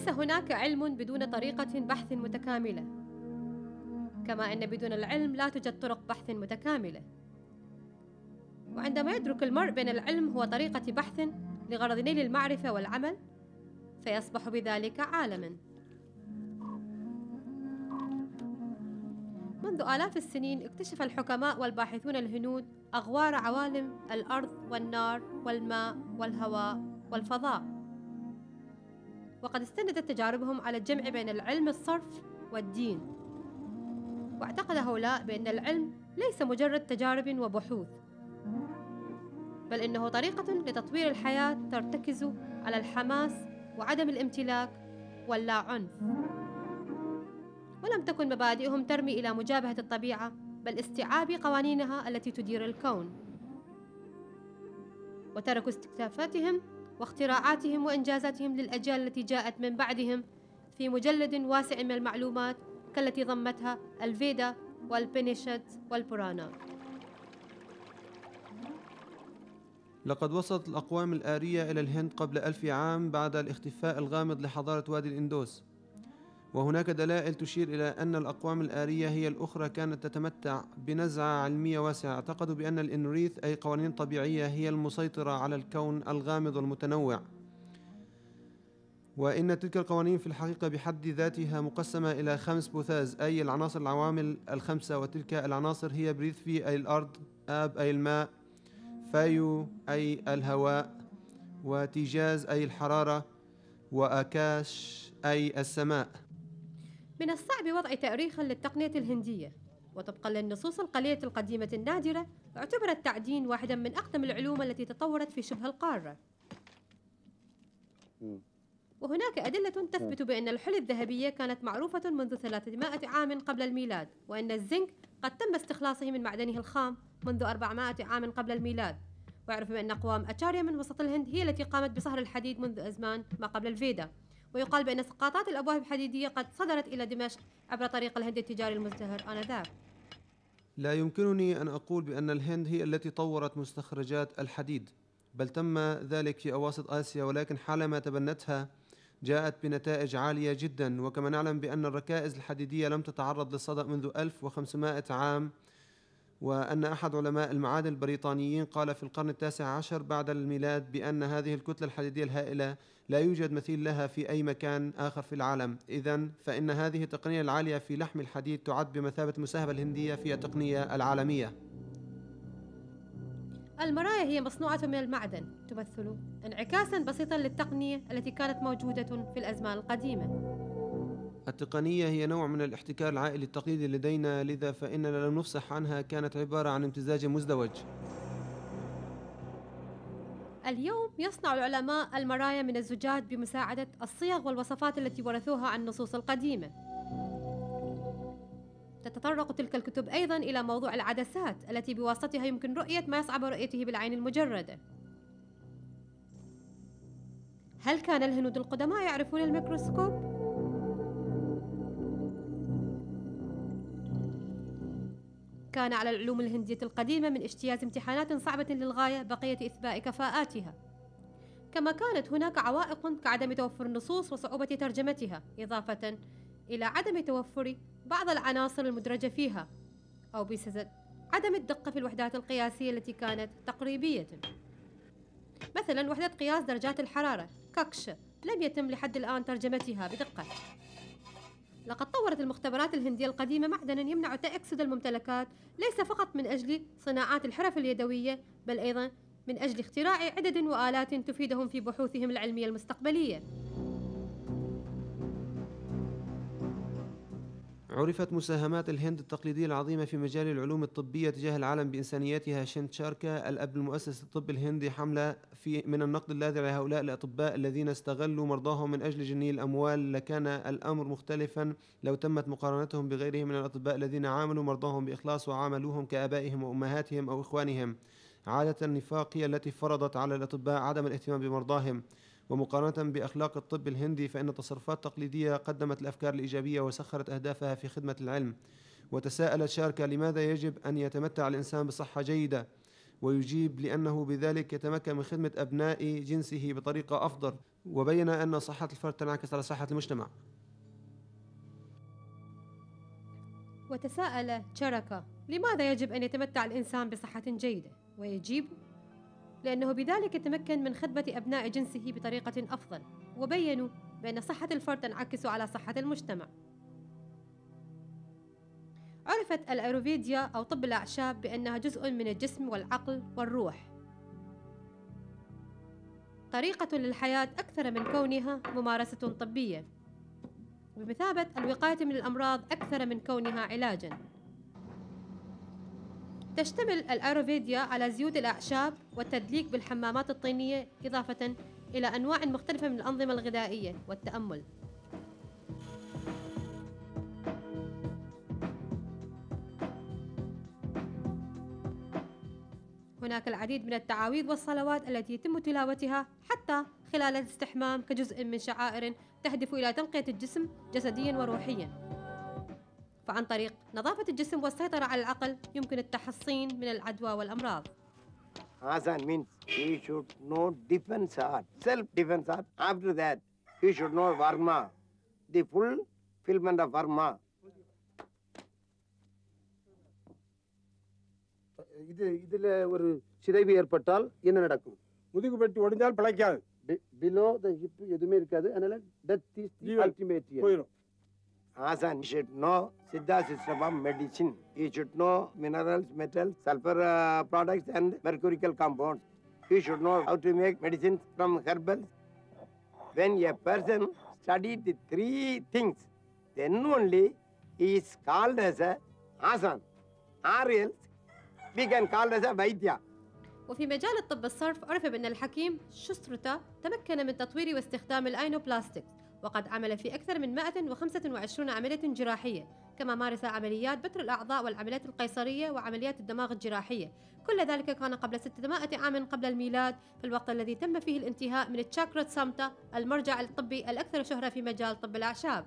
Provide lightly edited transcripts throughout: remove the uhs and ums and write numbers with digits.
ليس هناك علم بدون طريقة بحث متكاملة، كما أن بدون العلم لا توجد طرق بحث متكاملة. وعندما يدرك المرء بأن العلم هو طريقة بحث لغرض نيل المعرفة والعمل، فيصبح بذلك عالماً. منذ آلاف السنين اكتشف الحكماء والباحثون الهنود أغوار عوالم الأرض والنار والماء والهواء والفضاء، وقد استندت تجاربهم على الجمع بين العلم الصرف والدين. واعتقد هؤلاء بأن العلم ليس مجرد تجارب وبحوث، بل إنه طريقة لتطوير الحياة ترتكز على الحماس وعدم الامتلاك واللا عنف. ولم تكن مبادئهم ترمي إلى مجابهة الطبيعة، بل استيعاب قوانينها التي تدير الكون. وتركوا استكشافاتهم واختراعاتهم وإنجازاتهم للأجيال التي جاءت من بعدهم في مجلد واسع من المعلومات كالتي ضمتها الفيدا والبنيشد والبرانا. لقد وصلت الأقوام الآرية إلى الهند قبل 1000 عام بعد الاختفاء الغامض لحضارة وادي الإندوس، وهناك دلائل تشير إلى أن الأقوام الآرية هي الأخرى كانت تتمتع بنزعة علمية واسعة. اعتقدوا بأن الإنوريث أي قوانين طبيعية هي المسيطرة على الكون الغامض والمتنوع، وإن تلك القوانين في الحقيقة بحد ذاتها مقسمة إلى 5 بوثاز أي العناصر العوامل ال5، وتلك العناصر هي بريثفي أي الأرض، آب أي الماء، فايو أي الهواء، وتيجاز أي الحرارة، وأكاش أي السماء. من الصعب وضع تاريخ للتقنية الهندية، وطبقا للنصوص القليلة القديمة النادرة اعتبر التعدين واحدا من أقدم العلوم التي تطورت في شبه القارة. وهناك أدلة تثبت بأن الحلي الذهبية كانت معروفة منذ 300 عام قبل الميلاد، وأن الزنك قد تم استخلاصه من معدنه الخام منذ 400 عام قبل الميلاد. ويعرف بأن أقوام أتشاريا من وسط الهند هي التي قامت بصهر الحديد منذ أزمان ما قبل الفيدا. ويقال بأن سقاطات الأبواب الحديدية قد صدرت إلى دمشق عبر طريق الهند التجاري المزدهر آنذاك. لا يمكنني أن أقول بأن الهند هي التي طورت مستخرجات الحديد، بل تم ذلك في أواسط آسيا، ولكن حالما تبنتها جاءت بنتائج عالية جدا. وكما نعلم بأن الركائز الحديدية لم تتعرض للصدأ منذ 1500 عام، وأن أحد علماء المعادن البريطانيين قال في القرن 19 بعد الميلاد بأن هذه الكتلة الحديدية الهائلة لا يوجد مثيل لها في أي مكان آخر في العالم. إذن فإن هذه التقنية العالية في لحم الحديد تعد بمثابة المساهمة الهندية في التقنية العالمية. المرايا هي مصنوعة من المعدن، تمثل انعكاسا بسيطا للتقنية التي كانت موجودة في الأزمان القديمة. التقنية هي نوع من الاحتكار العائلي التقليدي لدينا، لذا فإننا لم نفصح عنها. كانت عبارة عن امتزاج مزدوج. اليوم يصنع العلماء المرايا من الزجاج بمساعدة الصيغ والوصفات التي ورثوها عن النصوص القديمة. تتطرق تلك الكتب أيضاً إلى موضوع العدسات التي بواسطتها يمكن رؤية ما يصعب رؤيته بالعين المجردة. هل كان الهنود القدماء يعرفون الميكروسكوب؟ كان على العلوم الهندية القديمة من اجتياز امتحانات صعبة للغاية بقية إثبات كفاءاتها، كما كانت هناك عوائق كعدم توفر النصوص وصعوبة ترجمتها، إضافة إلى عدم توفر بعض العناصر المدرجة فيها، أو بسبب عدم الدقة في الوحدات القياسية التي كانت تقريبية. مثلا وحدة قياس درجات الحرارة كاكش لم يتم لحد الآن ترجمتها بدقة. لقد طورت المختبرات الهندية القديمة معدنا يمنع تأكسد الممتلكات، ليس فقط من أجل صناعات الحرف اليدوية، بل أيضا من أجل اختراع عدد وآلات تفيدهم في بحوثهم العلمية المستقبلية. عرفت مساهمات الهند التقليدية العظيمة في مجال العلوم الطبية تجاه العالم بإنسانيتها. شنتشاركا الأب المؤسس للطب الهندي حملة من النقد اللاذع لهؤلاء الأطباء الذين استغلوا مرضاهم من أجل جني الأموال. لكان الأمر مختلفا لو تمت مقارنتهم بغيرهم من الأطباء الذين عاملوا مرضاهم بإخلاص وعاملوهم كآبائهم وأمهاتهم أو إخوانهم. عادة النفاق هي التي فرضت على الأطباء عدم الاهتمام بمرضاهم. ومقارنة بأخلاق الطب الهندي فإن تصرفات تقليدية قدمت الأفكار الإيجابية وسخرت أهدافها في خدمة العلم. وتساءلت شاركا لماذا يجب أن يتمتع الإنسان بصحة جيدة، ويجيب لأنه بذلك يتمكن من خدمة أبناء جنسه بطريقة أفضل، وبين أن صحة الفرد تنعكس على صحة المجتمع. وتساءل تشاركا: لماذا يجب أن يتمتع الإنسان بصحة جيدة؟ ويجيب: لأنه بذلك يتمكن من خدمة أبناء جنسه بطريقة أفضل. وبينوا بأن صحة الفرد تنعكس على صحة المجتمع. عرفت الأيروفيديا أو طب الأعشاب بأنها جزء من الجسم والعقل والروح، طريقة للحياة أكثر من كونها ممارسة طبية، بمثابة الوقاية من الأمراض أكثر من كونها علاجاً. تشتمل الأيروفيديا على زيوت الأعشاب والتدليك بالحمامات الطينية، إضافة إلى أنواع مختلفة من الأنظمة الغذائية والتأمل. هناك العديد من التعاويذ والصلوات التي يتم تلاوتها حتى خلال الاستحمام كجزء من شعائر تهدف إلى تنقية الجسم جسدياً وروحياً. فعن طريق نظافة الجسم والسيطرة على العقل يمكن التحصين من العدوى والأمراض. Hasan means he should know defense art, self-defense art. After that, he should know Varma, the fulfillment of Varma. இதுல ஒரு சிதைவு ஏற்பட்டால் என்ன நடக்கும்? முதுகு பெட்டி ஒடிஞ்சால் பிழைக்காது. Below the hip எதுவுமே இருக்காது. அதனால death is the ultimate. போயிடும். Hasan should know Siddha system of medicine. He should know minerals, metals, sulfur products and mercurical compounds. He should know how to make medicines from herbals. When a person studied the three things, then only he is called as a Hasan. Or else we can call as a Vaidya. وفي مجال الطب الصرف عرف بأن الحكيم شسترتا تمكن من تطوير واستخدام الأينوبلاستيك، وقد عمل في أكثر من 125 عملية جراحية، كما مارس عمليات بتر الأعضاء والعمليات القيصرية وعمليات الدماغ الجراحية. كل ذلك كان قبل 600 عام قبل الميلاد، في الوقت الذي تم فيه الانتهاء من تشاكرت سامتا، المرجع الطبي الأكثر شهرة في مجال طب الأعشاب.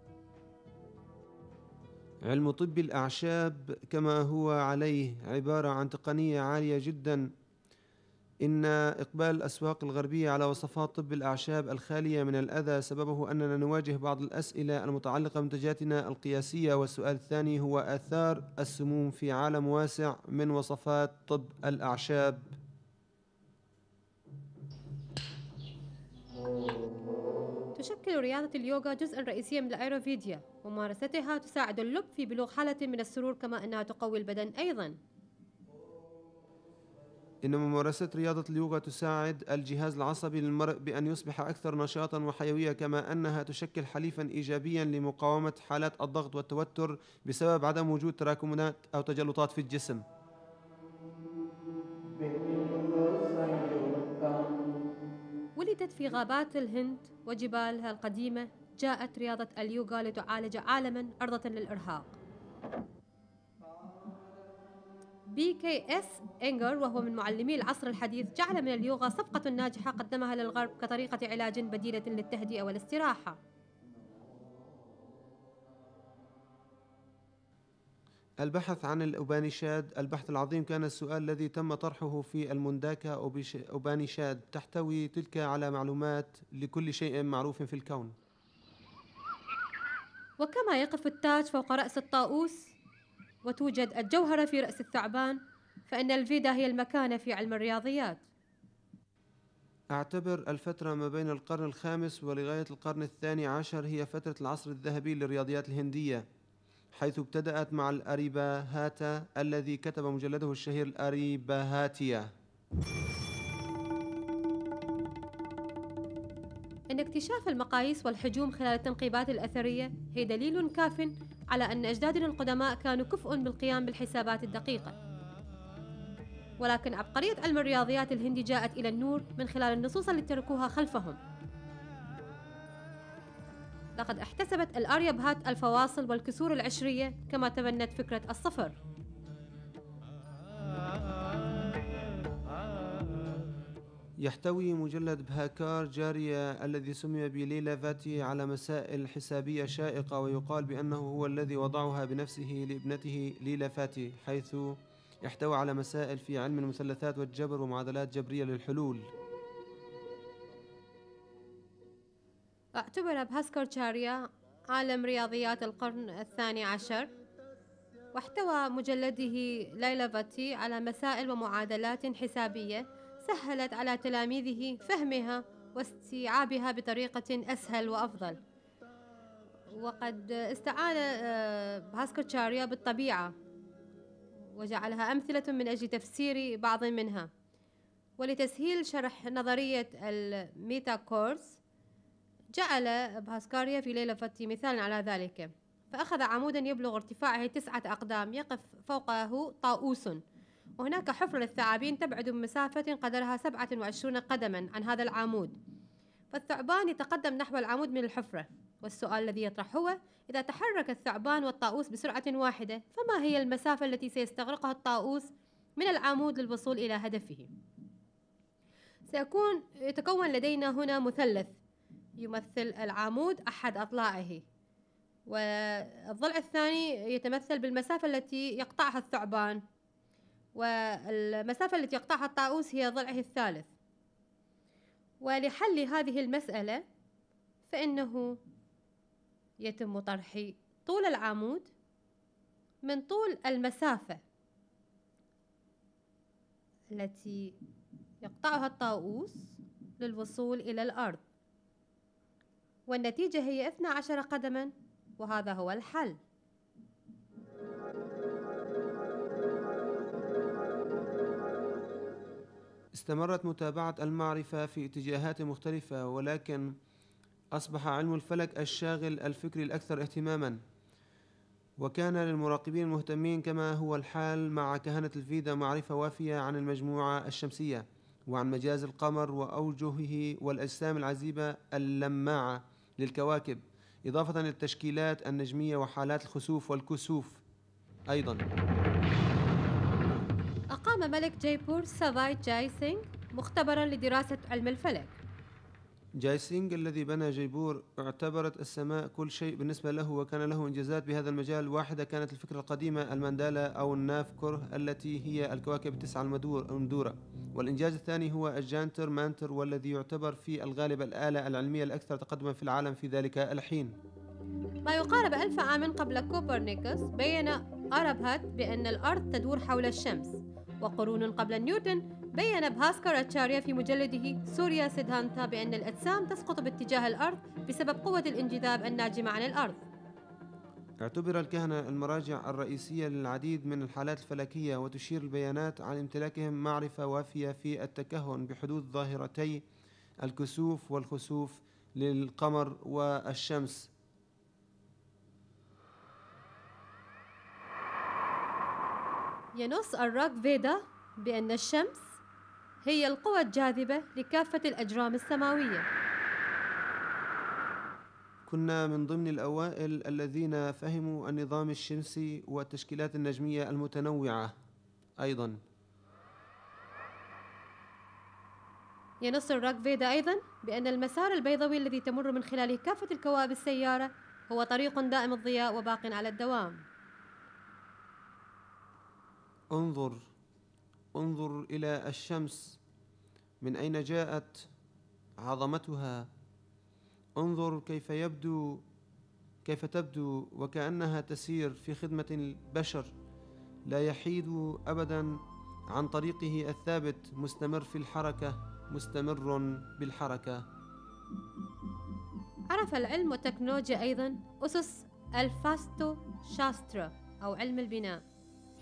علم طب الأعشاب كما هو عليه عبارة عن تقنية عالية جدا. إن إقبال الأسواق الغربية على وصفات طب الأعشاب الخالية من الأذى سببه أننا نواجه بعض الأسئلة المتعلقة بمنتجاتنا القياسية، والسؤال الثاني هو آثار السموم في عالم واسع من وصفات طب الأعشاب. تشكل رياضة اليوغا جزءاً رئيسياً من الأيروفيديا، وممارستها تساعد اللب في بلوغ حالة من السرور، كما أنها تقوي البدن أيضاً. إن ممارسة رياضة اليوغا تساعد الجهاز العصبي للمرء بأن يصبح أكثر نشاطاً وحيوية، كما أنها تشكل حليفاً إيجابياً لمقاومة حالات الضغط والتوتر بسبب عدم وجود تراكمات أو تجلطات في الجسم. ولدت في غابات الهند وجبالها القديمة، جاءت رياضة اليوغا لتعالج عالماً عرضة للإرهاق. BKS إنجر، وهو من معلمي العصر الحديث، جعل من اليوغا صفقة ناجحة قدمها للغرب كطريقة علاج بديلة للتهدئة والاستراحة. البحث عن الأوبانيشاد. البحث العظيم كان السؤال الذي تم طرحه في المونداكا أوبانيشاد. تحتوي تلك على معلومات لكل شيء معروف في الكون. وكما يقف التاج فوق رأس الطاووس وتوجد الجوهرة في رأس الثعبان، فإن الفيدا هي المكانة في علم الرياضيات. أعتبر الفترة ما بين القرن الخامس ولغاية القرن الثاني عشر هي فترة العصر الذهبي للرياضيات الهندية، حيث ابتدأت مع الأريباهاتا الذي كتب مجلده الشهير الأريباهاتيا. إن اكتشاف المقاييس والحجوم خلال التنقيبات الأثرية هي دليل كاف على أن أجدادنا القدماء كانوا كفء بالقيام بالحسابات الدقيقة. ولكن عبقرية علم الرياضيات الهندي جاءت إلى النور من خلال النصوص التي تركوها خلفهم. لقد احتسبت الآريابهات الفواصل والكسور العشرية، كما تبنت فكرة الصفر. يحتوي مجلد بهاكار جارية الذي سمي بليلا فاتي على مسائل حسابية شائقة، ويقال بأنه هو الذي وضعها بنفسه لابنته ليلا فاتي، حيث يحتوي على مسائل في علم المثلثات والجبر ومعادلات جبرية للحلول. اعتبر بهاسكارچاريا عالم رياضيات القرن الثاني عشر، واحتوى مجلده ليلافاتي على مسائل ومعادلات حسابية سهلت على تلاميذه فهمها واستيعابها بطريقة أسهل وأفضل. وقد استعان بهاسكارچاريا بالطبيعة وجعلها أمثلة من أجل تفسير بعض منها، ولتسهيل شرح نظرية الميتاكورس جعل بهاسكاريا في ليلافاتي مثالا على ذلك. فأخذ عمودا يبلغ ارتفاعه 9 أقدام يقف فوقه طاووس، وهناك حفرة للثعابين تبعد بمسافة قدرها 27 قدما عن هذا العمود، فالثعبان يتقدم نحو العمود من الحفرة. والسؤال الذي يطرح هو: إذا تحرك الثعبان والطاووس بسرعة واحدة، فما هي المسافة التي سيستغرقها الطاووس من العمود للوصول إلى هدفه؟ يتكون لدينا هنا مثلث يمثل العمود أحد أضلاعه، والضلع الثاني يتمثل بالمسافة التي يقطعها الثعبان، والمسافة التي يقطعها الطاووس هي ضلعه الثالث. ولحل هذه المسألة فإنه يتم طرح طول العمود من طول المسافة التي يقطعها الطاووس للوصول إلى الأرض، والنتيجة هي 12 قدما، وهذا هو الحل. استمرت متابعة المعرفة في اتجاهات مختلفة، ولكن أصبح علم الفلك الشاغل الفكري الأكثر اهتماما، وكان للمراقبين المهتمين كما هو الحال مع كهنة الفيدا معرفة وافية عن المجموعة الشمسية وعن مجاز القمر وأوجهه والأجسام العزيبة اللماعة للكواكب، إضافة للتشكيلات النجمية وحالات الخسوف والكسوف أيضا. أقام ملك جايبور سافاي جاي سينغ مختبرا لدراسة علم الفلك. جاي سينغ الذي بنى جيبور اعتبرت السماء كل شيء بالنسبة له، وكان له إنجازات بهذا المجال. واحدة كانت الفكرة القديمة الماندالا أو الناف كره التي هي الكواكب التسعة المدورة، والإنجاز الثاني هو الجانتر مانتر، والذي يعتبر في الغالب الآلة العلمية الأكثر تقدما في العالم في ذلك الحين. ما يقارب 1000 عام قبل كوبرنيكوس بين أرابهات بأن الأرض تدور حول الشمس، وقرون قبل نيوتن بين بهاسكارچاريا في مجلده سوريا سيدهانتا بأن الأجسام تسقط باتجاه الأرض بسبب قوة الانجذاب الناجمة عن الأرض. اعتبر الكهنة المراجع الرئيسية للعديد من الحالات الفلكية، وتشير البيانات عن امتلاكهم معرفة وافية في التكهن بحدوث ظاهرتي الكسوف والخسوف للقمر والشمس. ينص الراك فيدا بأن الشمس هي القوى الجاذبة لكافة الأجرام السماوية. كنا من ضمن الأوائل الذين فهموا النظام الشمسي والتشكيلات النجمية المتنوعة أيضا. ينص الراك فيدا أيضا بأن المسار البيضاوي الذي تمر من خلاله كافة الكواكب السيارة هو طريق دائم الضياء وباق على الدوام. انظر إلى الشمس، من أين جاءت عظمتها؟ انظر كيف تبدو وكأنها تسير في خدمة البشر، لا يحيد أبدا عن طريقه الثابت، مستمر في الحركة، مستمر بالحركة. عرف العلم والتكنولوجيا أيضا أسس الفاستو شاسترا أو علم البناء.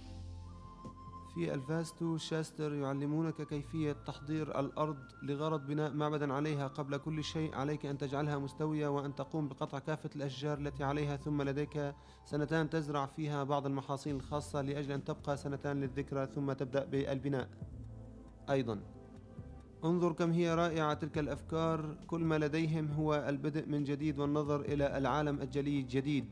في الفاستو شاستر يعلمونك كيفية تحضير الأرض لغرض بناء معبدا عليها. قبل كل شيء عليك أن تجعلها مستوية وأن تقوم بقطع كافة الأشجار التي عليها، ثم لديك 2 تزرع فيها بعض المحاصيل الخاصة لأجل أن تبقى 2 للذكرى، ثم تبدأ بالبناء أيضا. انظر كم هي رائعة تلك الأفكار، كل ما لديهم هو البدء من جديد والنظر إلى العالم الجلي الجديد.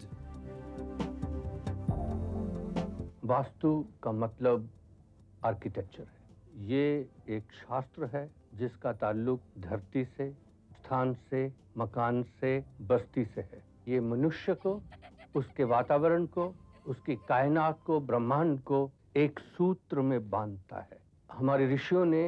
वास्तु का मतलब आर्किटेक्चर है। ये एक शास्त्र है जिसका ताल्लुक धरती से, स्थान से, मकान से, बस्ती से है। ये मनुष्य को, उसके वातावरण को, उसकी कायनात को, ब्रह्मांड को एक सूत्र में बांधता है। हमारे ऋषियों ने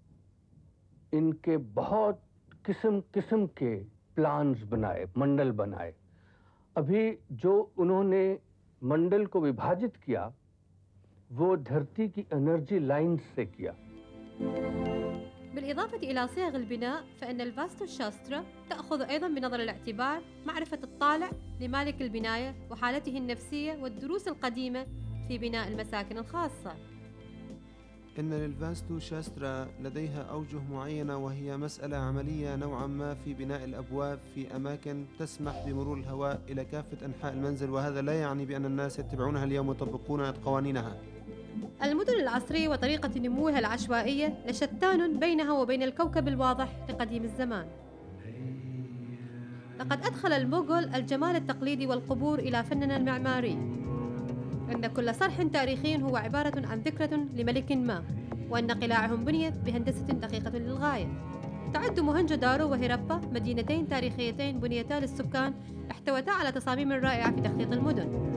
इनके बहुत किस्म किस्म के प्लान्स बनाए, मंडल बनाए। अभी जो उन्होंने मंडल को विभाजित किया वो धरती की एनर्जी लाइन से किया। بالإضافة إلى صيغ البناء فإن الفاستو شاسترا تأخذ أيضاً بنظر الاعتبار معرفة الطالع لمالك البناية وحالته النفسية والدروس القديمة في بناء المساكن الخاصة. إن للفاستو شاسترا لديها أوجه معينة، وهي مسألة عملية نوعا ما في بناء الأبواب في أماكن تسمح بمرور الهواء إلى كافة أنحاء المنزل، وهذا لا يعني بأن الناس يتبعونها اليوم ويطبقون قوانينها. المدن العصرية وطريقة نموها العشوائية لشتان بينها وبين الكوكب الواضح لقديم الزمان. لقد أدخل الموغول الجمال التقليدي والقبور إلى فننا المعماري، أن كل صرح تاريخي هو عبارة عن ذكرى لملك ما، وأن قلاعهم بنيت بهندسة دقيقة للغاية. تعد موهنجو دارو وهيرابا مدينتين تاريخيتين بنيتا للسكان احتوتا على تصاميم رائعة في تخطيط المدن.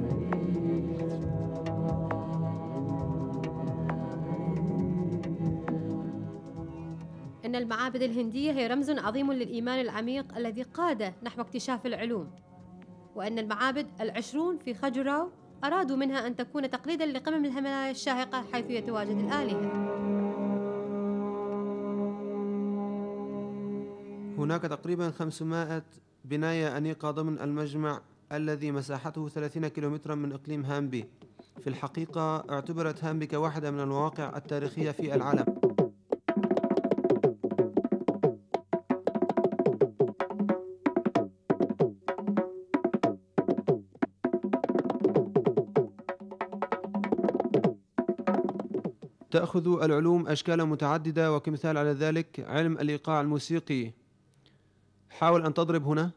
إن المعابد الهندية هي رمز عظيم للإيمان العميق الذي قاد نحو اكتشاف العلوم، وأن المعابد العشرون في خجراو أرادوا منها أن تكون تقليداً لقمم الهيمالايا الشاهقة حيث يتواجد الآلهة. هناك تقريباً 500 بناية أنيقة ضمن المجمع الذي مساحته 30 كيلومتراً من إقليم هامبي. في الحقيقة اعتبرت هامبي كواحدة من المواقع التاريخية في العالم. تأخذ العلوم أشكالا متعددة، وكمثال على ذلك علم الإيقاع الموسيقي. حاول أن تضرب هنا.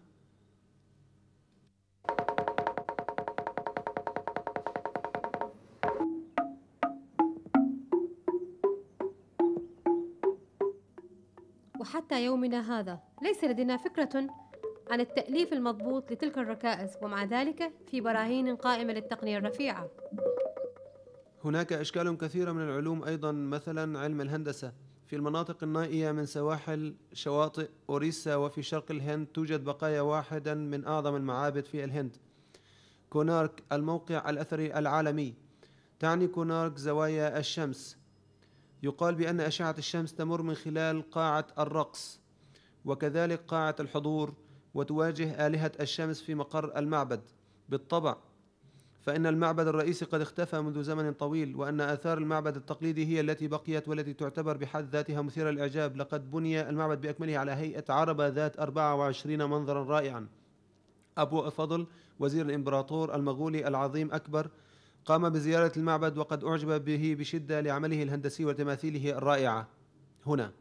وحتى يومنا هذا ليس لدينا فكرة عن التأليف المضبوط لتلك الركائز، ومع ذلك في براهين قائمة للتقنية الرفيعة. هناك أشكال كثيرة من العلوم أيضا، مثلا علم الهندسة. في المناطق النائية من سواحل شواطئ أوريسا وفي شرق الهند توجد بقايا واحدة من أعظم المعابد في الهند، كونارك، الموقع الأثري العالمي. تعني كونارك زوايا الشمس. يقال بأن أشعة الشمس تمر من خلال قاعة الرقص وكذلك قاعة الحضور، وتواجه آلهة الشمس في مقر المعبد. بالطبع فإن المعبد الرئيسي قد اختفى منذ زمن طويل، وأن آثار المعبد التقليدي هي التي بقيت والتي تعتبر بحد ذاتها مثيرة للإعجاب. لقد بني المعبد بأكمله على هيئة عربة ذات 24 منظرا رائعا. أبو فضل وزير الإمبراطور المغولي العظيم أكبر قام بزيارة المعبد، وقد أعجب به بشدة لعمله الهندسي وتماثيله الرائعة. هنا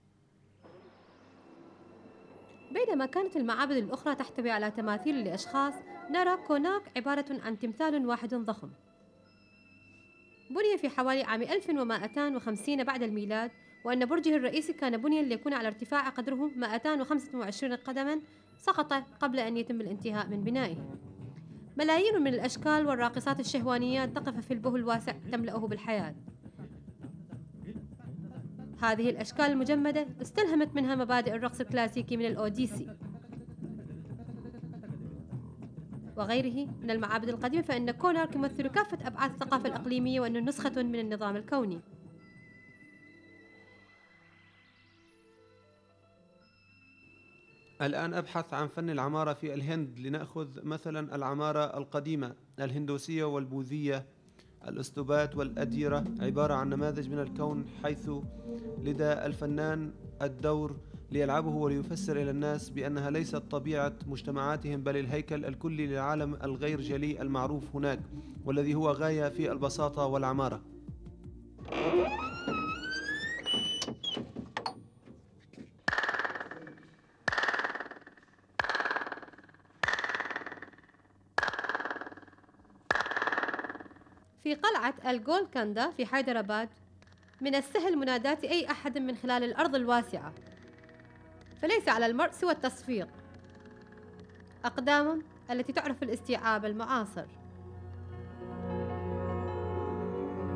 بينما كانت المعابد الأخرى تحتوي على تماثيل لأشخاص، نرى كوناك عبارة عن تمثال واحد ضخم بني في حوالي عام 1250 بعد الميلاد، وأن برجه الرئيسي كان بنيا ليكون على ارتفاع قدره 225 قدما، سقط قبل أن يتم الانتهاء من بنائه. ملايين من الأشكال والراقصات الشهوانيات تقف في البه الواسع تملأه بالحياة. هذه الأشكال المجمدة استلهمت منها مبادئ الرقص الكلاسيكي من الأوديسي وغيره من المعابد القديمة، فإن كونارك يمثل كافة أبعاد الثقافة الإقليمية، وأنه نسخة من النظام الكوني. الآن أبحث عن فن العمارة في الهند. لنأخذ مثلا العمارة القديمة الهندوسية والبوذية. الأسطوبات والأديرة عبارة عن نماذج من الكون، حيث لدى الفنان الدور ليلعبه وليفسر إلى الناس بأنها ليست طبيعة مجتمعاتهم، بل الهيكل الكلي للعالم الغير جلي المعروف هناك، والذي هو غاية في البساطة والعمارة. في قلعة الجولكندا في حيدراباد من السهل مناداة أي أحد من خلال الأرض الواسعة، فليس على المرء سوى التصفيق. أقدام التي تعرف الاستيعاب المعاصر.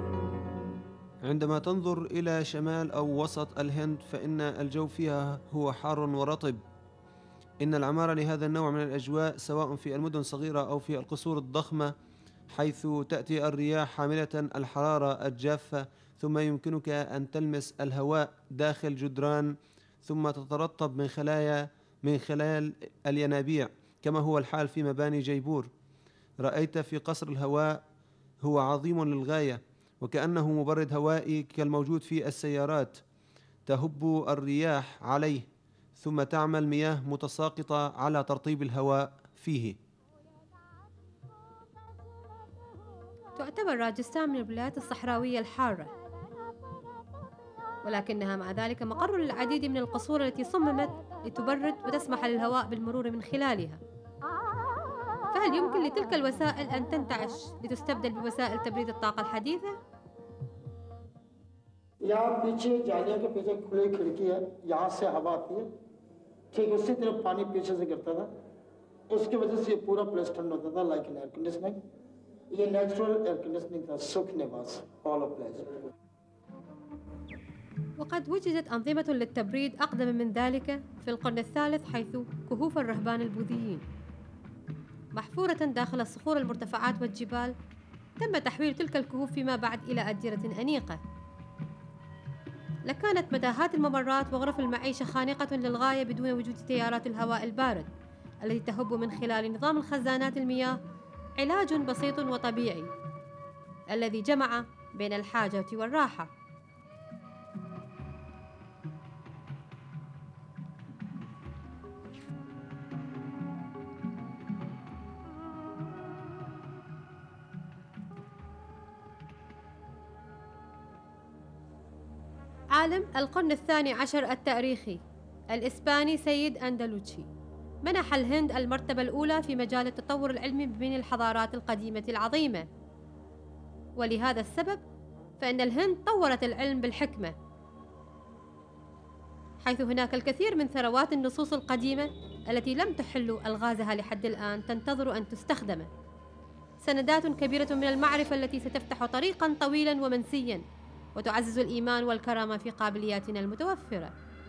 عندما تنظر إلى شمال أو وسط الهند فإن الجو فيها هو حار ورطب. إن العمارة لهذا النوع من الأجواء سواء في المدن الصغيرة أو في القصور الضخمة، حيث تأتي الرياح حاملة الحرارة الجافة، ثم يمكنك أن تلمس الهواء داخل جدران ثم تترطب من خلال الينابيع، كما هو الحال في مباني جيبور. رأيت في قصر الهواء هو عظيم للغاية، وكأنه مبرد هوائي كالموجود في السيارات، تهب الرياح عليه ثم تعمل مياه متساقطة على ترطيب الهواء فيه. تعتبر راجستان من الولايات الصحراوية الحارة، ولكنها مع ذلك مقر للعديد من القصور التي صممت لتبرد وتسمح للهواء بالمرور من خلالها. فهل يمكن لتلك الوسائل أن تنتعش لتستبدل بوسائل تبريد الطاقة الحديثة؟ यहाँ पीछे जालियों के पीछे खुली खिड़की है, यहाँ से हवा आती है, ठीक उसी तरफ पानी पीछे से गिरता था, उसकी वजह से ये पूरा प्लेस ठंड होता था, लाइक एन एयर कंडीशनिंग। ये नेचुरल एयर कंडीशनिंग था, सुख निवास ऑल ऑफ प्लेस। وقد وجدت أنظمة للتبريد أقدم من ذلك في القرن الثالث، حيث كهوف الرهبان البوذيين محفورة داخل الصخور المرتفعات والجبال. تم تحويل تلك الكهوف فيما بعد إلى أديرة أنيقة. لكانت متاهات الممرات وغرف المعيشة خانقة للغاية بدون وجود تيارات الهواء البارد التي تهب من خلال نظام الخزانات المياه، علاج بسيط وطبيعي الذي جمع بين الحاجة والراحة. عالم القرن الثاني عشر التاريخي الإسباني سيد أندلوتشي منح الهند المرتبة الأولى في مجال التطور العلمي بين الحضارات القديمة العظيمة. ولهذا السبب فإن الهند طورت العلم بالحكمة، حيث هناك الكثير من ثروات النصوص القديمة التي لم تحل ألغازها لحد الآن تنتظر أن تستخدم. سندات كبيرة من المعرفة التي ستفتح طريقاً طويلاً ومنسياً وتعزز الإيمان والكرامة في قابلياتنا المتوفرة.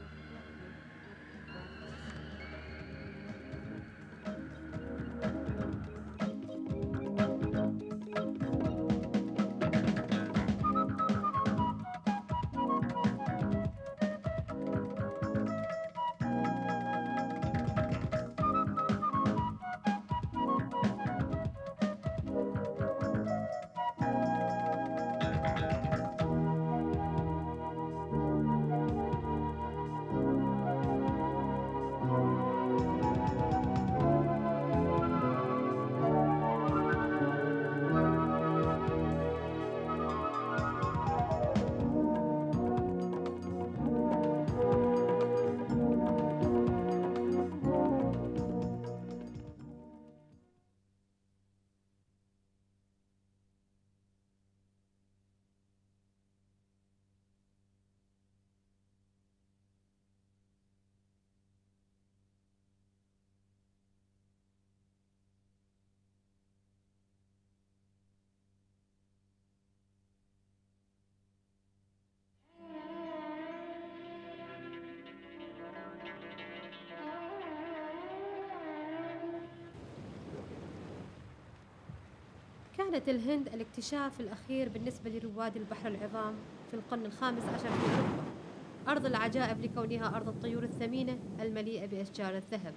كانت الهند الاكتشاف الأخير بالنسبة لرواد البحر العظام في القرن الخامس عشر في أوروبا، أرض العجائب لكونها أرض الطيور الثمينة المليئة بأشجار الذهب.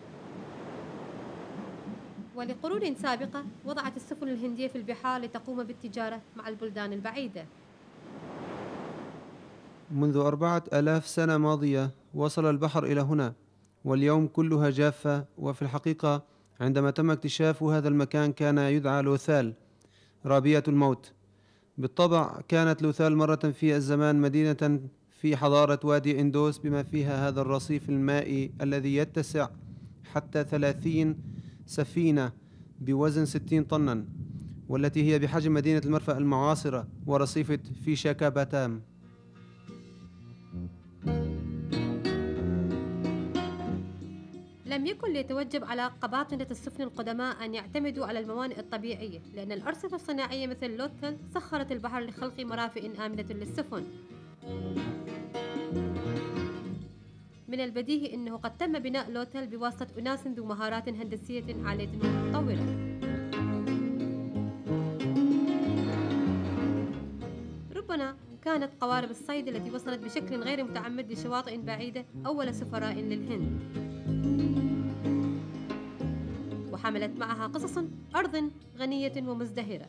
ولقرون سابقة وضعت السفن الهندية في البحار لتقوم بالتجارة مع البلدان البعيدة. منذ 4000 سنة ماضية وصل البحر إلى هنا، واليوم كلها جافة. وفي الحقيقة عندما تم اكتشاف هذا المكان كان يدعى لوثال، رابية الموت. بالطبع كانت لوثال مرة في الزمان مدينة في حضارة وادي إندوس، بما فيها هذا الرصيف المائي الذي يتسع حتى 30 سفينة بوزن 60 طنا، والتي هي بحجم مدينة المرفأ المعاصرة ورصيفة فيشاكاباتام. لم يكن ليتوجب على قباطنة السفن القدماء أن يعتمدوا على الموانئ الطبيعية، لأن الأرصفة الصناعية مثل لوثل سخرت البحر لخلق مرافئ آمنة للسفن. من البديهي أنه قد تم بناء لوثل بواسطة أناس ذو مهارات هندسية عالية ومتطورة. ربما كانت قوارب الصيد التي وصلت بشكل غير متعمد لشواطئ بعيدة أول سفراء للهند، وحملت معها قصص أرض غنية ومزدهرة.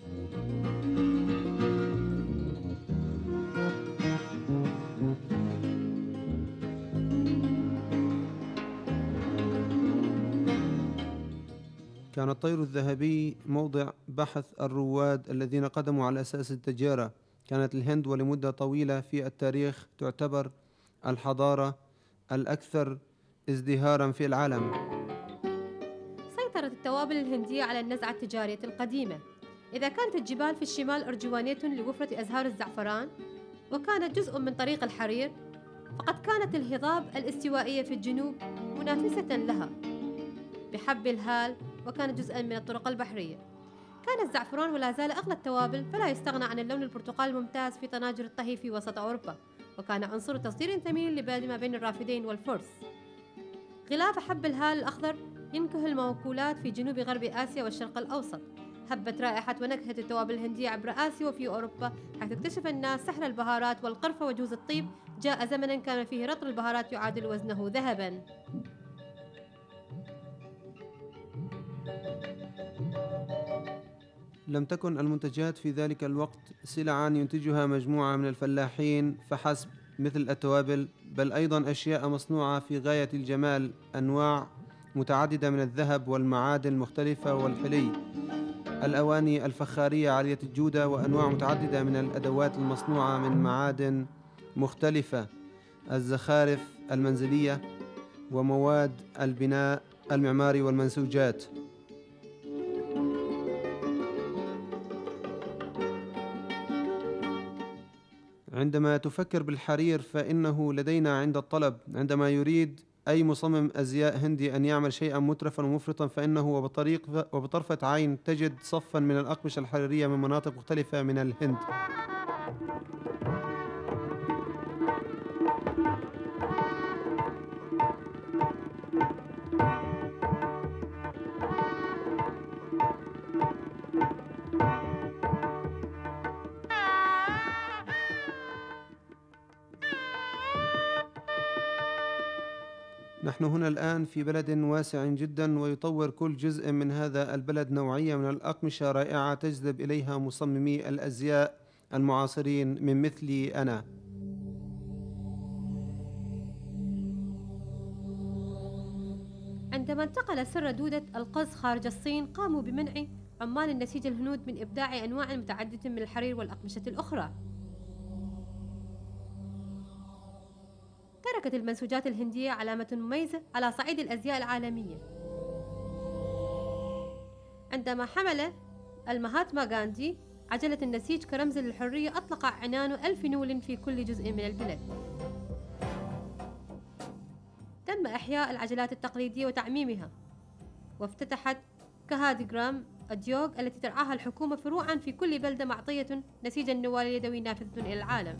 كان الطير الذهبي موضع بحث الرواد الذين قدموا على أساس التجارة. كانت الهند ولمدة طويلة في التاريخ تعتبر الحضارة الأكثر ازدهاراً في العالم. سيطرت التوابل الهندية على النزعة التجارية القديمة. إذا كانت الجبال في الشمال أرجوانية لوفرة أزهار الزعفران وكانت جزء من طريق الحرير، فقد كانت الهضاب الاستوائية في الجنوب منافسة لها بحب الهال، وكانت جزءاً من الطرق البحرية. كان الزعفران ولا زال أغلى التوابل، فلا يستغنى عن اللون البرتقالي الممتاز في طناجر الطهي في وسط أوروبا، وكان عنصر تصدير ثمين لبلاد ما بين الرافدين والفرس. غلاف حب الهال الأخضر ينكه المأكولات في جنوب غرب آسيا والشرق الأوسط. هبت رائحة ونكهة التوابل الهندية عبر آسيا وفي أوروبا، حيث اكتشف الناس سحر البهارات والقرفة وجوز الطيب. جاء زمناً كان فيه رطل البهارات يعادل وزنه ذهباً. لم تكن المنتجات في ذلك الوقت سلعاً ينتجها مجموعة من الفلاحين فحسب مثل التوابل، بل أيضاً أشياء مصنوعة في غاية الجمال، أنواع متعددة من الذهب والمعادن المختلفة والحلي، الأواني الفخارية عالية الجودة، وأنواع متعددة من الأدوات المصنوعة من معادن مختلفة، الزخارف المنزلية، ومواد البناء المعماري والمنسوجات. عندما تفكر بالحرير فإنه لدينا عند الطلب. عندما يريد أي مصمم أزياء هندي أن يعمل شيئا مترفا ومفرطا، فإنه وبطرفة عين تجد صفا من الأقمشة الحريرية من مناطق مختلفة من الهند. نحن هنا الآن في بلد واسع جدا، ويطور كل جزء من هذا البلد نوعية من الأقمشة رائعة تجذب إليها مصممي الأزياء المعاصرين من مثلي أنا. عندما انتقل سر دودة القز خارج الصين، قاموا بمنع عمال النسيج الهنود من إبداع أنواع متعددة من الحرير والأقمشة الأخرى. تركت المنسوجات الهندية علامة مميزة على صعيد الأزياء العالمية. عندما حمل المهاتما غاندي عجلة النسيج كرمز للحرية، أطلق عنان 1000 نول في كل جزء من البلاد. تم إحياء العجلات التقليدية وتعميمها، وافتتحت كهادجرام أديوغ التي ترعاها الحكومة فروعاً في كل بلدة، معطية نسيج النوال اليدوي نافذة إلى العالم.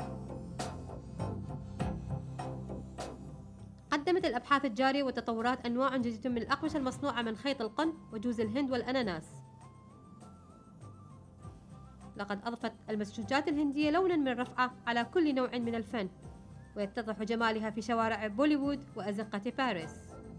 قدمت الأبحاث الجارية والتطورات أنواع جديدة من الأقمشة المصنوعة من خيط القن وجوز الهند والأناناس. لقد أضفت المنسوجات الهندية لوناً من الرفعة على كل نوع من الفن، ويتضح جمالها في شوارع بوليوود وأزقة باريس.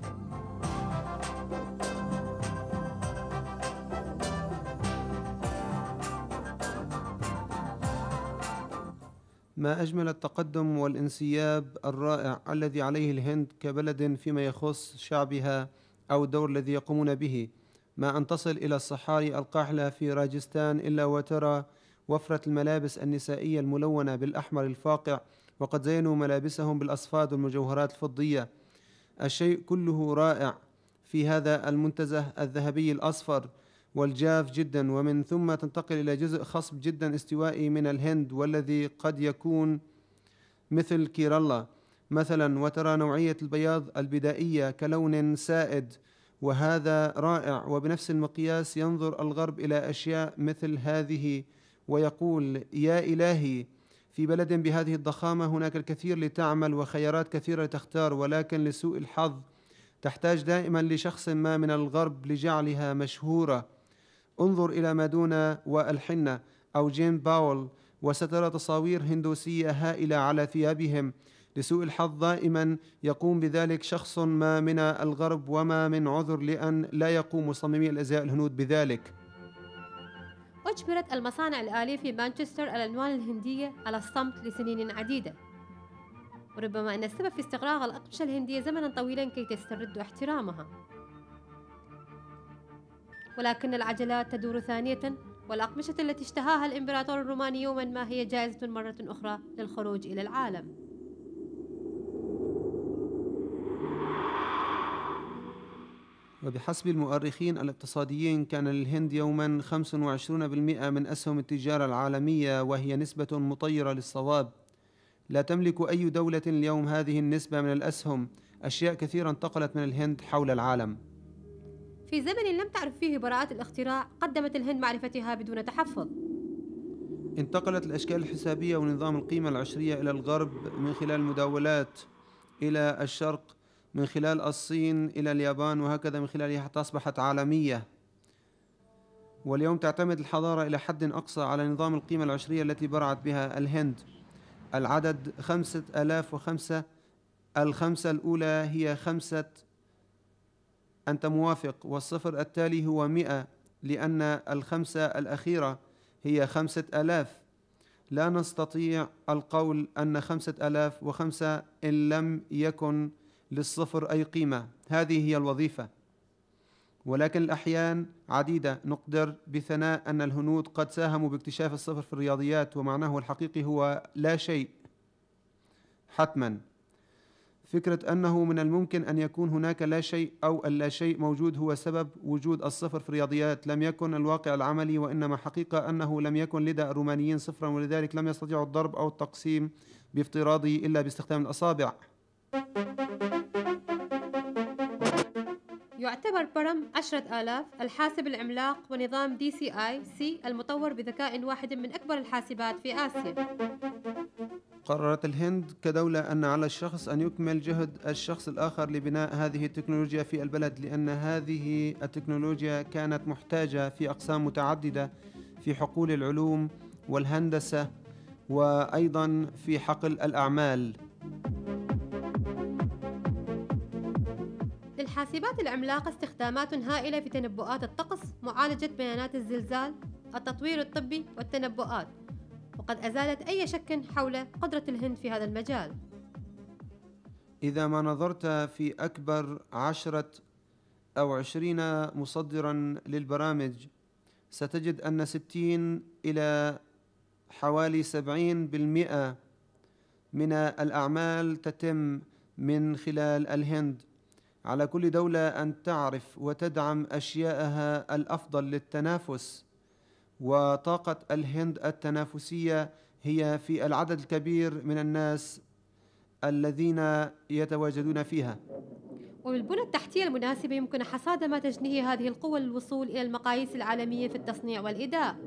ما أجمل التقدم والانسياب الرائع الذي عليه الهند كبلد فيما يخص شعبها أو الدور الذي يقومون به. ما أن تصل إلى الصحاري القاحلة في راجستان إلا وترى وفرة الملابس النسائية الملونة بالأحمر الفاقع، وقد زينوا ملابسهم بالأصفاد والمجوهرات الفضية. الشيء كله رائع في هذا المنتزه الذهبي الأصفر والجاف جدا، ومن ثم تنتقل إلى جزء خصب جدا استوائي من الهند، والذي قد يكون مثل كيرالا. مثلا، وترى نوعية البياض البدائية كلون سائد، وهذا رائع. وبنفس المقياس ينظر الغرب إلى أشياء مثل هذه ويقول: يا إلهي، في بلد بهذه الضخامة هناك الكثير لتعمل وخيارات كثيرة لتختار، ولكن لسوء الحظ تحتاج دائما لشخص ما من الغرب لجعلها مشهورة. انظر إلى مادونا والحنة أو جين باول وسترى تصاوير هندوسية هائلة على ثيابهم. لسوء الحظ دائما يقوم بذلك شخص ما من الغرب، وما من عذر لأن لا يقوم مصممي الأزياء الهنود بذلك. أجبرت المصانع الآلية في مانشستر الألوان الهندية على الصمت لسنين عديدة، وربما أن السبب في استغراق الأقمشة الهندية زمنا طويلا كي تسترد احترامها. ولكن العجلات تدور ثانية، والأقمشة التي اشتهاها الإمبراطور الروماني يوما ما هي جائزة مرة أخرى للخروج إلى العالم. وبحسب المؤرخين الاقتصاديين كان للهند يوما 25% من أسهم التجارة العالمية، وهي نسبة مطيرة للصواب. لا تملك أي دولة اليوم هذه النسبة من الأسهم. أشياء كثيرة انتقلت من الهند حول العالم. في زمن لم تعرف فيه براءة الاختراع، قدمت الهند معرفتها بدون تحفظ. انتقلت الأشكال الحسابية ونظام القيمة العشرية إلى الغرب من خلال المداولات، إلى الشرق من خلال الصين، إلى اليابان، وهكذا من خلالها حتى أصبحت عالمية. واليوم تعتمد الحضارة إلى حد أقصى على نظام القيمة العشرية التي برعت بها الهند. العدد 5005. الخمسة الأولى هي 5 أنت موافق، والصفر التالي هو 100، لأن الخمسة الأخيرة هي 5000. لا نستطيع القول أن 5005 إن لم يكن للصفر أي قيمة. هذه هي الوظيفة. ولكن الأحيان عديدة نقدر بثناء أن الهنود قد ساهموا باكتشاف الصفر في الرياضيات، ومعناه الحقيقي هو لا شيء حتما. فكرة أنه من الممكن أن يكون هناك لا شيء أو اللا شيء موجود هو سبب وجود الصفر في الرياضيات لم يكن الواقع العملي، وإنما حقيقة أنه لم يكن لدى الرومانيين صفرا، ولذلك لم يستطيعوا الضرب أو التقسيم بافتراضه إلا باستخدام الأصابع. يعتبر برم 10,000 الحاسب العملاق ونظام DCI-C المطور بذكاء واحد من أكبر الحاسبات في آسيا. قررت الهند كدولة أن على الشخص أن يكمل جهد الشخص الآخر لبناء هذه التكنولوجيا في البلد، لأن هذه التكنولوجيا كانت محتاجة في أقسام متعددة في حقول العلوم والهندسة، وأيضا في حقل الأعمال. للحاسبات العملاقة استخدامات هائلة في تنبؤات الطقس، معالجة بيانات الزلزال، التطوير الطبي والتنبؤات، وقد أزالت أي شك حول قدرة الهند في هذا المجال. إذا ما نظرت في أكبر 10 أو 20 مصدراً للبرامج ستجد أن 60 إلى حوالي 70% من الأعمال تتم من خلال الهند. على كل دولة أن تعرف وتدعم أشياءها الأفضل للتنافس، وطاقة الهند التنافسية هي في العدد الكبير من الناس الذين يتواجدون فيها. وبالبنى التحتية المناسبة يمكن حصاد ما تجنيه هذه القوى للوصول إلى المقاييس العالمية في التصنيع والإداء.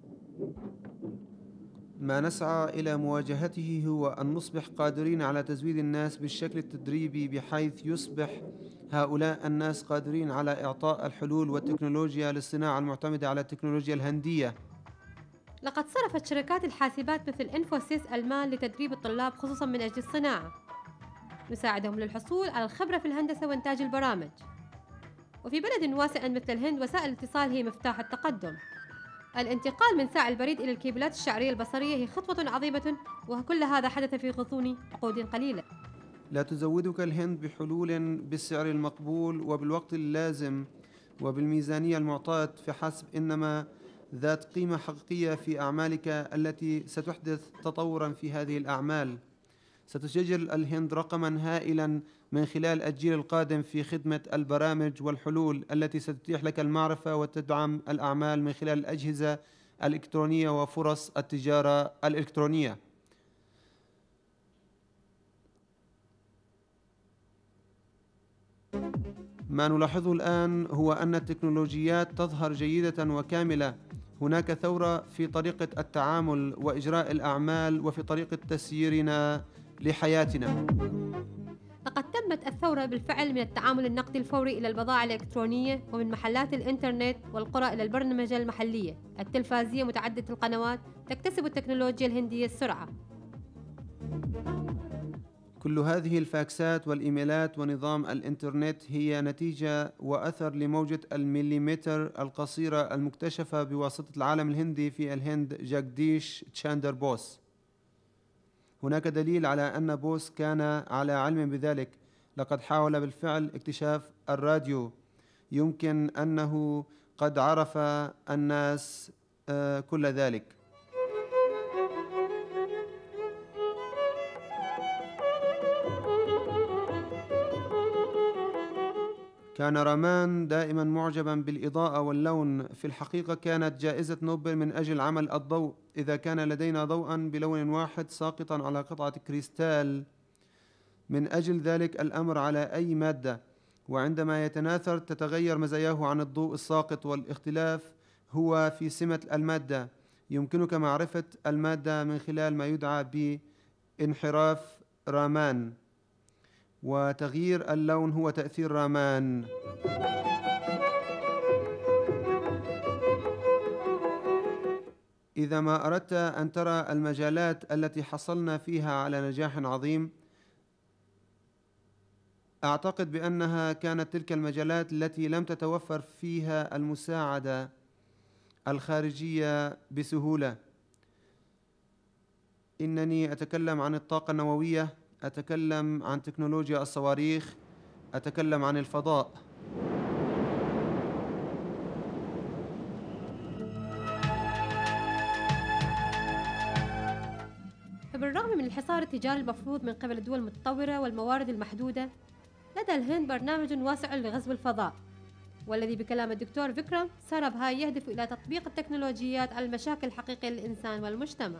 ما نسعى إلى مواجهته هو أن نصبح قادرين على تزويد الناس بالشكل التدريبي، بحيث يصبح هؤلاء الناس قادرين على إعطاء الحلول والتكنولوجيا للصناعة المعتمدة على التكنولوجيا الهندية. لقد صرفت شركات الحاسبات مثل إنفوسيس المال لتدريب الطلاب خصوصا من أجل الصناعة، نساعدهم للحصول على الخبرة في الهندسة وإنتاج البرامج. وفي بلد واسع مثل الهند وسائل الاتصال هي مفتاح التقدم. الانتقال من ساع البريد إلى الكيبلات الشعرية البصرية هي خطوة عظيمة، وكل هذا حدث في غضون عقود قليلة. لا تزودك الهند بحلول بالسعر المقبول وبالوقت اللازم وبالميزانية المعطاة فحسب، إنما ذات قيمة حقيقية في أعمالك التي ستحدث تطوراً في هذه الأعمال. ستسجل الهند رقماً هائلاً من خلال الجيل القادم في خدمة البرامج والحلول التي ستتيح لك المعرفة وتدعم الأعمال من خلال الأجهزة الإلكترونية وفرص التجارة الإلكترونية. ما نلاحظه الآن هو أن التكنولوجيات تظهر جيدة وكاملة. هناك ثورة في طريقة التعامل وإجراء الأعمال وفي طريقة تسييرنا لحياتنا. لقد تمت الثورة بالفعل من التعامل النقدي الفوري إلى البضائع الإلكترونية، ومن محلات الإنترنت والقرى إلى البرمجة المحلية التلفازية متعددة القنوات. تكتسب التكنولوجيا الهندية السرعة. كل هذه الفاكسات والإيميلات ونظام الإنترنت هي نتيجة وأثر لموجة المليمتر القصيرة المكتشفة بواسطة العالم الهندي في الهند جاغديش تشاندر بوس. هناك دليل على أن بوس كان على علم بذلك. لقد حاول بالفعل اكتشاف الراديو. يمكن أنه قد عرف الناس كل ذلك. كان رامان دائما معجبا بالإضاءة واللون. في الحقيقة كانت جائزة نوبل من أجل عمل الضوء. إذا كان لدينا ضوءا بلون واحد ساقطا على قطعة كريستال، من أجل ذلك الأمر على أي مادة، وعندما يتناثر تتغير مزاياه عن الضوء الساقط، والاختلاف هو في سمة المادة. يمكنك معرفة المادة من خلال ما يدعى بانحراف رامان، وتغيير اللون هو تأثير رامان. إذا ما أردت أن ترى المجالات التي حصلنا فيها على نجاح عظيم، أعتقد بأنها كانت تلك المجالات التي لم تتوفر فيها المساعدة الخارجية بسهولة. إنني أتكلم عن الطاقة النووية، أتكلم عن تكنولوجيا الصواريخ، أتكلم عن الفضاء. فبالرغم من الحصار التجاري المفروض من قبل الدول المتطورة والموارد المحدودة، لدى الهند برنامج واسع لغزو الفضاء، والذي بكلام الدكتور فيكرام سارابهاي يهدف إلى تطبيق التكنولوجيات على المشاكل الحقيقية للإنسان والمجتمع.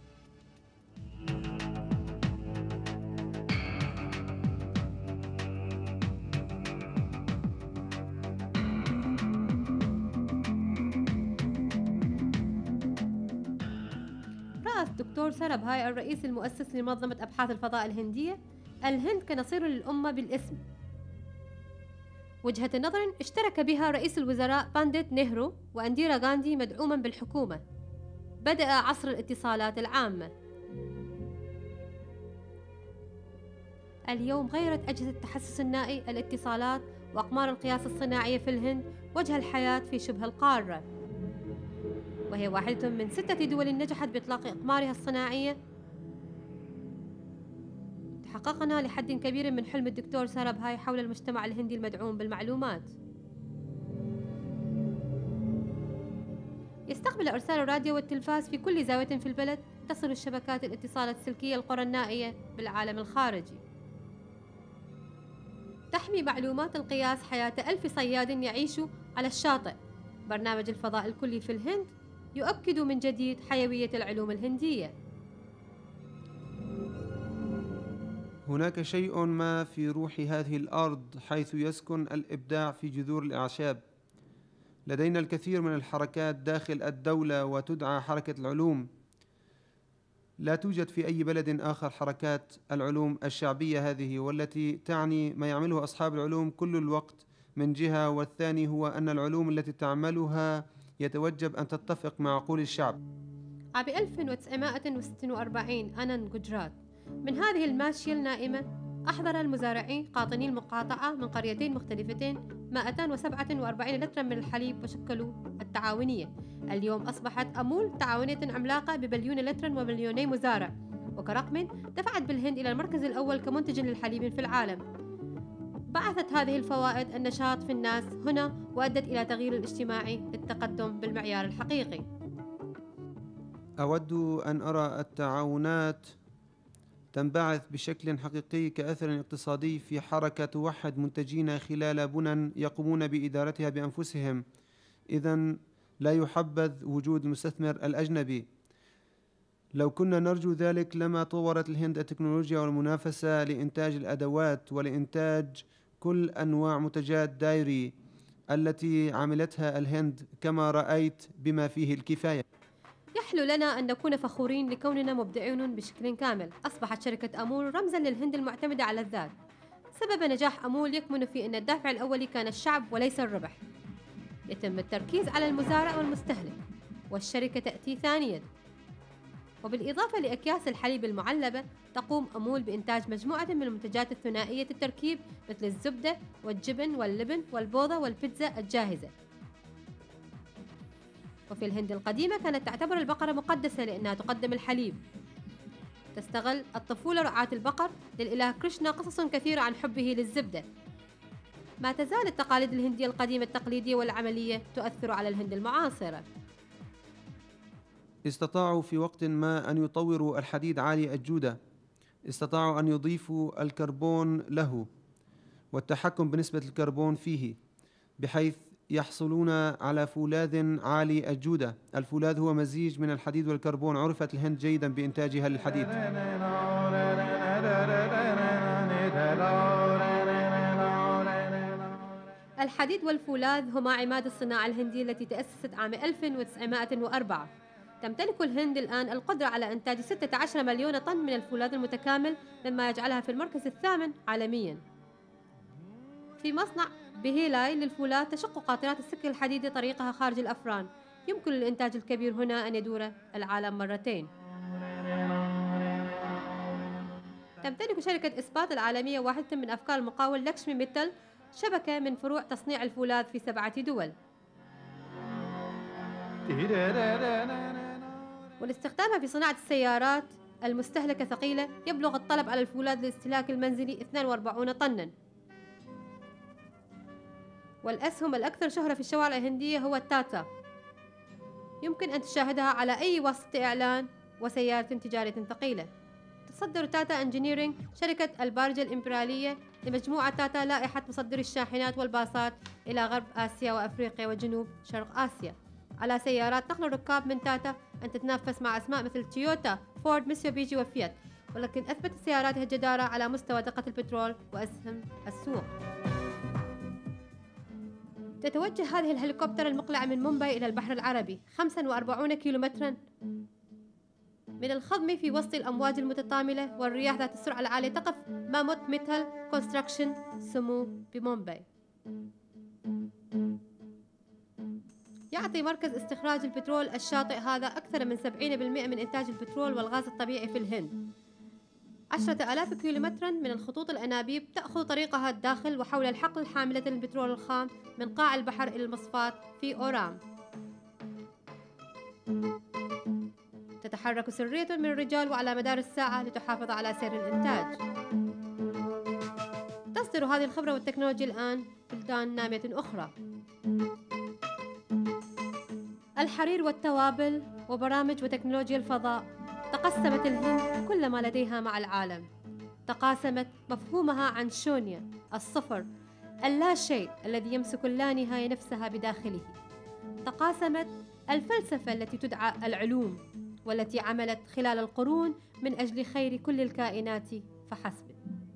رأى الدكتور سارابهاي الرئيس المؤسس لمنظمة أبحاث الفضاء الهندية الهند كنصير للأمة بالاسم، وجهة نظر اشترك بها رئيس الوزراء بانديت نهرو وأنديرا غاندي مدعوما بالحكومة. بدأ عصر الاتصالات العامة. اليوم غيرت أجهزة التحسس النائي، الاتصالات وأقمار القياس الصناعية في الهند وجه الحياة في شبه القارة، وهي واحدة من 6 دول نجحت بإطلاق أقمارها الصناعية. تحققنا لحد كبير من حلم الدكتور سارابهاي حول المجتمع الهندي المدعوم بالمعلومات. يستقبل إرسال الراديو والتلفاز في كل زاوية في البلد. تصل الشبكات الاتصالات السلكية القرى النائية بالعالم الخارجي. تحمي معلومات القياس حياة 1000 صياد يعيش على الشاطئ. برنامج الفضاء الكلي في الهند يؤكد من جديد حيوية العلوم الهندية. هناك شيء ما في روح هذه الأرض حيث يسكن الإبداع في جذور الأعشاب. لدينا الكثير من الحركات داخل الدولة وتدعى حركة العلوم. لا توجد في أي بلد آخر حركات العلوم الشعبية هذه، والتي تعني ما يعمله أصحاب العلوم كل الوقت من جهة، والثاني هو أن العلوم التي تعملها يتوجب أن تتفق مع عقول الشعب. عام 1946 أنند جوجرات من هذه الماشية النائمة أحضر المزارعين قاطني المقاطعة من قريتين مختلفتين 247 لترا من الحليب وشكلوا التعاونية. اليوم أصبحت أمول تعاونية عملاقة ببليون لتر ومليوني مزارع، وكرقم دفعت بالهند إلى المركز الأول كمنتج للحليب في العالم. بعثت هذه الفوائد النشاط في الناس هنا، وأدت إلى تغيير الاجتماعي للتقدم بالمعيار الحقيقي. أود أن أرى التعاونات تنبعث بشكل حقيقي كأثر اقتصادي في حركة توحد منتجين خلال بنى يقومون بإدارتها بأنفسهم. إذن لا يحبذ وجود المستثمر الأجنبي. لو كنا نرجو ذلك لما طورت الهند التكنولوجيا والمنافسة لإنتاج الأدوات ولإنتاج كل أنواع منتجات دايري التي عملتها الهند كما رأيت بما فيه الكفاية. يحلو لنا أن نكون فخورين لكوننا مبدعون بشكل كامل. أصبحت شركة أمول رمزاً للهند المعتمدة على الذات. سبب نجاح أمول يكمن في أن الدافع الأولي كان الشعب وليس الربح. يتم التركيز على المزارع والمستهلك، والشركة تأتي ثانياً. وبالإضافة لأكياس الحليب المعلبة، تقوم أمول بإنتاج مجموعة من المنتجات الثنائية التركيب مثل الزبدة والجبن واللبن والبوظة والبيتزا الجاهزة. وفي الهند القديمة كانت تعتبر البقرة مقدسة لأنها تقدم الحليب. تستغل الطفولة رعاة البقر للإله كريشنا قصص كثيرة عن حبه للزبدة. ما تزال التقاليد الهندية القديمة التقليدية والعملية تؤثر على الهند المعاصرة. استطاعوا في وقت ما أن يطوروا الحديد عالي الجودة، استطاعوا أن يضيفوا الكربون له والتحكم بنسبة الكربون فيه، بحيث يحصلون على فولاذ عالي الجودة. الفولاذ هو مزيج من الحديد والكربون. عرفت الهند جيدا بإنتاجها للحديد. الحديد والفولاذ هما عماد الصناعة الهندية التي تأسست عام 1904. تمتلك الهند الآن القدرة على إنتاج 16 مليون طن من الفولاذ المتكامل، مما يجعلها في المركز الثامن عالمياً. في مصنع بهيلاي للفولاذ تشق قاطرات السكة الحديدية طريقها خارج الأفران. يمكن للإنتاج الكبير هنا أن يدور العالم مرتين. تمتلك شركة إسبات العالمية واحدة من أفكار المقاول لكشمي ميتل شبكة من فروع تصنيع الفولاذ في 7 دول. والاستخدامها في صناعة السيارات المستهلكة ثقيلة يبلغ الطلب على الفولاذ للاستهلاك المنزلي 42 طناً. والأسهم الأكثر شهرة في الشوارع الهندية هو التاتا. يمكن أن تشاهدها على أي وسيلة إعلان وسيارة تجارية ثقيلة. تصدر تاتا انجينيرينج شركة البارجة الإمبريالية لمجموعة تاتا لائحة مصدري الشاحنات والباصات إلى غرب آسيا وأفريقيا وجنوب شرق آسيا. على سيارات تقل الركاب من تاتا أن تتنافس مع أسماء مثل تويوتا، فورد، ميتسوبيشي وفيات، ولكن أثبتت سياراتها الجدارة على مستوى دقة البترول وأسهم السوق. تتوجه هذه الهليكوبتر المقلعة من مومباي إلى البحر العربي 45 كيلومتراً من الخضم في وسط الأمواج المتطاملة والرياح ذات السرعة العالية. تقف ماموت ميتال كونستراكشن سمو بمومباي. يعطي مركز استخراج البترول الشاطئ هذا أكثر من 70% من إنتاج البترول والغاز الطبيعي في الهند. 10,000 كيلومتراً من الخطوط الأنابيب تأخذ طريقها الداخل وحول الحقل حاملة البترول الخام من قاع البحر إلى المصفاة في أورام. تتحرك سرية من الرجال وعلى مدار الساعة لتحافظ على سير الإنتاج. تصدر هذه الخبرة والتكنولوجيا الآن بلدان نامية أخرى. الحرير والتوابل وبرامج وتكنولوجيا الفضاء. تقسمت الهند كل ما لديها مع العالم. تقاسمت مفهومها عن شونيا الصفر، اللا شيء الذي يمسك اللانهاية نفسها بداخله. تقاسمت الفلسفة التي تدعى العلوم والتي عملت خلال القرون من أجل خير كل الكائنات فحسب.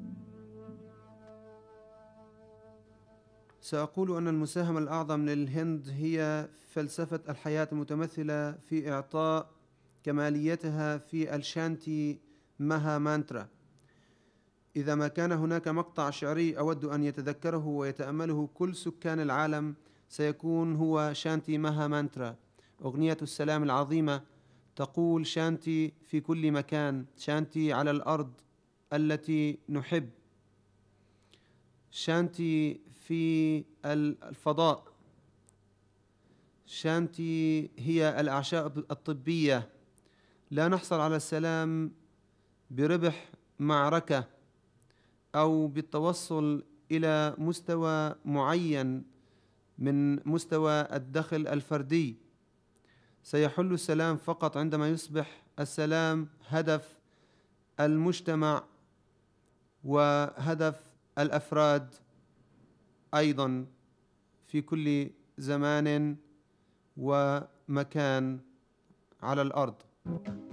سأقول أن المساهمة الأعظم للهند هي فلسفة الحياة المتمثلة في إعطاء كماليتها في الشانتي مها مانترا. إذا ما كان هناك مقطع شعري أود أن يتذكره ويتأمله كل سكان العالم سيكون هو شانتي مها مانترا. أغنية السلام العظيمة تقول شانتي في كل مكان، شانتي على الأرض التي نحب، شانتي في الفضاء، شانتي هي الأعشاء الطبية. لا نحصل على السلام بربح معركة أو بالتوصل إلى مستوى معين من مستوى الدخل الفردي. سيحل السلام فقط عندما يصبح السلام هدف المجتمع وهدف الأفراد أيضا في كل زمان ومكان على الأرض.